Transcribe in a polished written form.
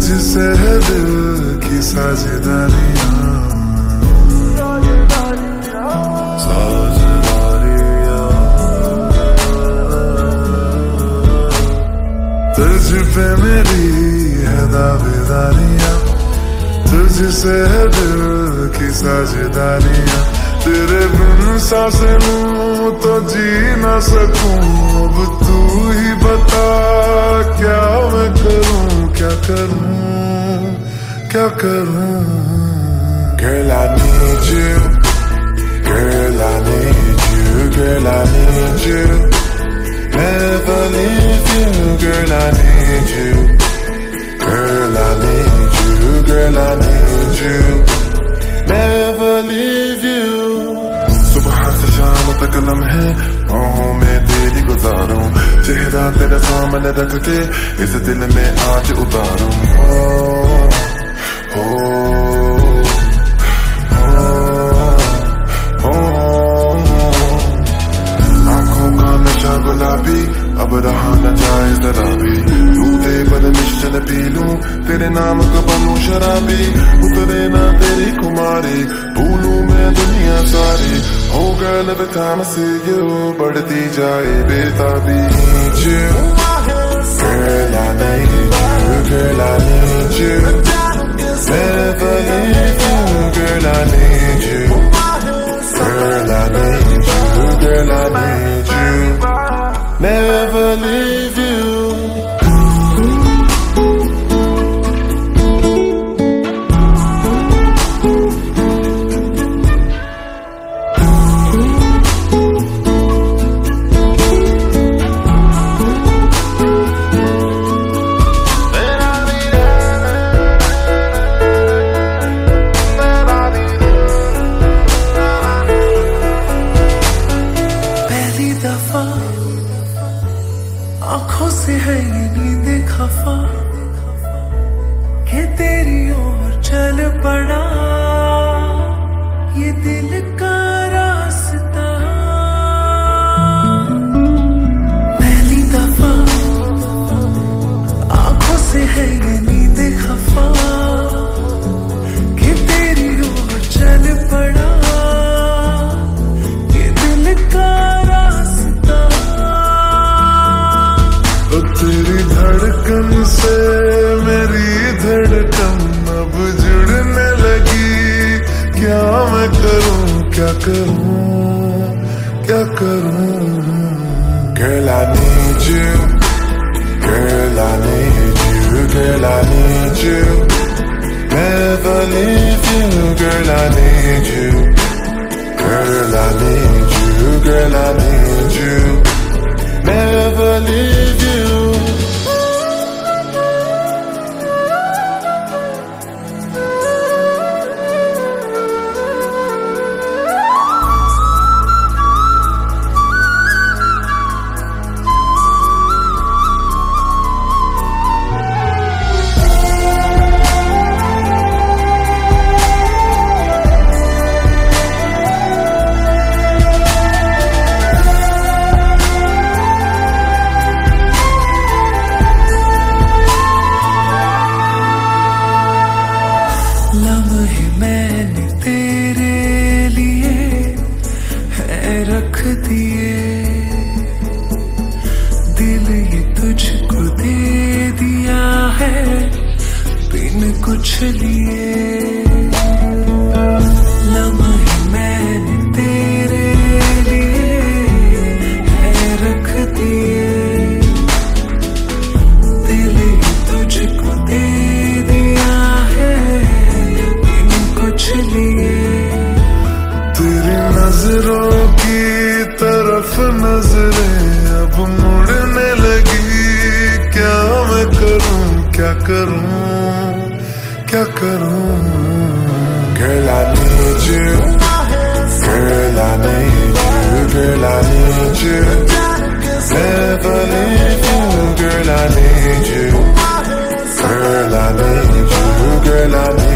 तुझसे है दिल की साझेदारियां, तुझ पे मेरी है दावेदारियां, तुझसे है दिल की साझेदारियां। तेरे बिन सांसें लूं तो जी ना सकूं, अब तू ही बता क्या मैं करूं, क्या करूं, क्या करूं। Girl, I need you, girl, I need you, girl, I need you, never leave you, girl, I need you, girl, I need you, girl, I need you, never leave you। सुबह से शाम तक लम्हे बाहों में तेरी गुजारूं, चेहरा तेरे सामने रख के इस दिल में आज उतारूं। आंखों का नशा गुलाबी अब रहा न जाए जरा भी, दूधे पर मिश्रण पी लूं, तेरे नाम का बनूं शराबी। उतरे ना तेरी खुमारी, भूलूं मैं दुनिया सारी। Oh girl, every time I see you, बढ़ती जाए बेताबी। Girl, I need you, girl, I need you, never leave you, girl, I need you, girl, I need you, girl, I need you, never leave you। आँखों से है ये नींद खफा कि तेरी ओर चल पड़ा ये दिल का रास्ता। पहली दफा आँखों से है ये नींद खफा कि तेरी ओर चल पड़ा ये दिल का रास्ता। तेरी धड़कन से मेरी धड़कन अब जुड़ने लगी, क्या मैं करूं, क्या करूं, क्या करूं। Girl, I need you, girl, I need you, girl, I need you, never leave you, girl, I need you, girl, I need you, girl, I need you, never leave you। लम्हे मैंने तेरे लिए है रख दिए, दिल ये तुझको दे दिया है बिन कुछ लिए। लम्हे मैंने तेरे लिए है रख दिए, दिल ये तुझको दे दिया है लिए। तेरी नजरों की तरफ नजरें अब मुड़ने लगी, क्या मैं करूं, क्या करूं, क्या करूं। Girl, I need you, girl, I need you, girl, I need you, never leave you, girl, I need you, girl, I need you, girl, I need you।